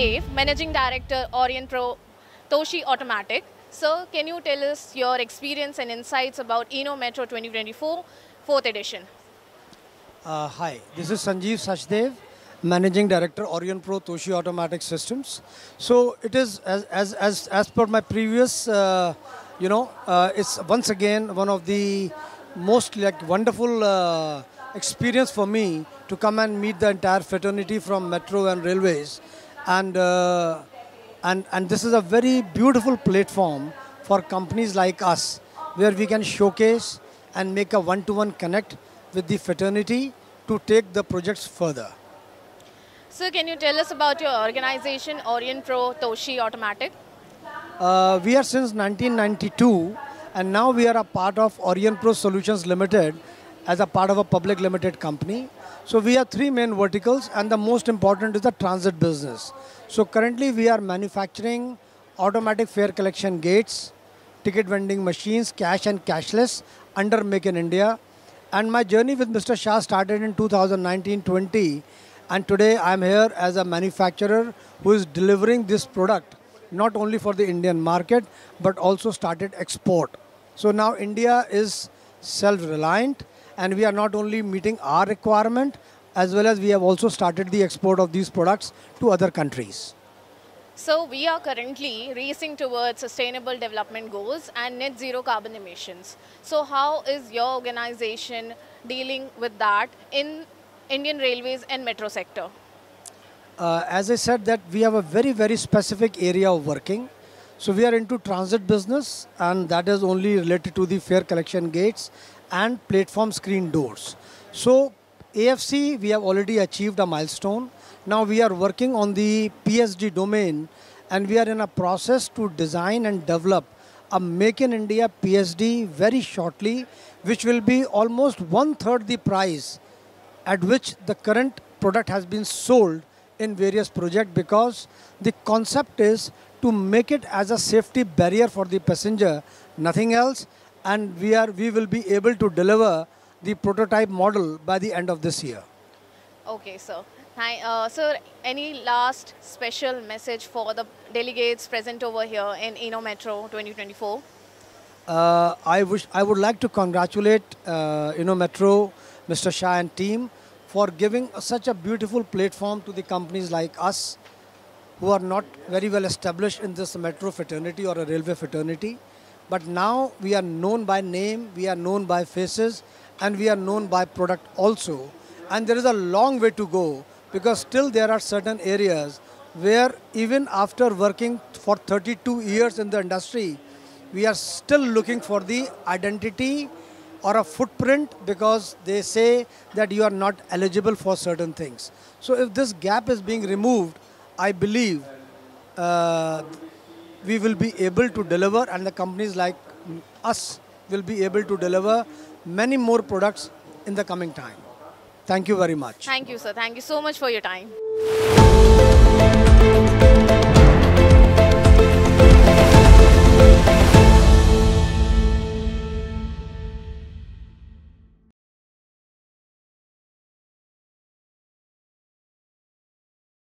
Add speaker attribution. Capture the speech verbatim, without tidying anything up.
Speaker 1: Dave, Managing Director, Aurionpro Toshi Automatic. Sir, can you tell us your experience and insights about InnoMetro twenty twenty-four, fourth edition?
Speaker 2: Uh, hi, this is Sanjeev Sachdev, Managing Director, Aurionpro Toshi Automatic Systems. So it is, as, as, as, as per my previous, uh, you know, uh, it's once again one of the most like wonderful uh, experience for me to come and meet the entire fraternity from Metro and Railways. And, uh, and, and this is a very beautiful platform for companies like us, where we can showcase and make a one-to-one connect with the fraternity to take the projects further.
Speaker 1: Sir, can you tell us about your organization, Aurionpro Toshi Automatic?
Speaker 2: Uh, we are since nineteen ninety-two, and now we are a part of Aurionpro Solutions Limited as a part of a public limited company. So we have three main verticals, and the most important is the transit business. So currently we are manufacturing automatic fare collection gates, ticket vending machines, cash and cashless under Make in India. And my journey with Mister Shah started in two thousand nineteen twenty, and today I'm here as a manufacturer who is delivering this product not only for the Indian market but also started export. So now India is self-reliant, and we are not only meeting our requirement, as well as we have also started the export of these products to other countries.
Speaker 1: So we are currently racing towards sustainable development goals and net zero carbon emissions. So how is your organization dealing with that in Indian Railways and metro sector?
Speaker 2: Uh, as I said, that we have a very, very specific area of working. So we are into transit business, and that is only related to the fare collection gates and platform screen doors. So A F C, we have already achieved a milestone. Now we are working on the P S D domain, and we are in a process to design and develop a Make in India P S D very shortly, which will be almost one third the price at which the current product has been sold in various projects, because the concept is to make it as a safety barrier for the passenger, nothing else, and we are we will be able to deliver the prototype model by the end of this year.
Speaker 1: Okay, sir. Hi, uh, sir, any last special message for the delegates present over here in InnoMetro twenty twenty-four?
Speaker 2: Uh, I wish I would like to congratulate uh, InnoMetro, Mister Shah and team for giving such a beautiful platform to the companies like us, who are not very well established in this metro fraternity or a railway fraternity. But now we are known by name, we are known by faces, and we are known by product also. And there is a long way to go, because still there are certain areas where even after working for thirty-two years in the industry, we are still looking for the identity or a footprint, because they say that you are not eligible for certain things. So if this gap is being removed, I believe uh, we will be able to deliver, and the companies like us will be able to deliver many more products in the coming time. Thank you very much.
Speaker 1: Thank you, sir. Thank you so much for your time.